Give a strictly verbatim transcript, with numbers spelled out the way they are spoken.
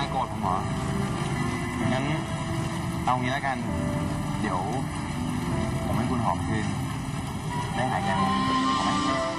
โกรธผมเหรองั้นเอางี้แล้วกันเดี๋ยวผมให้คุณหอมคืนได้หายแก้วไหม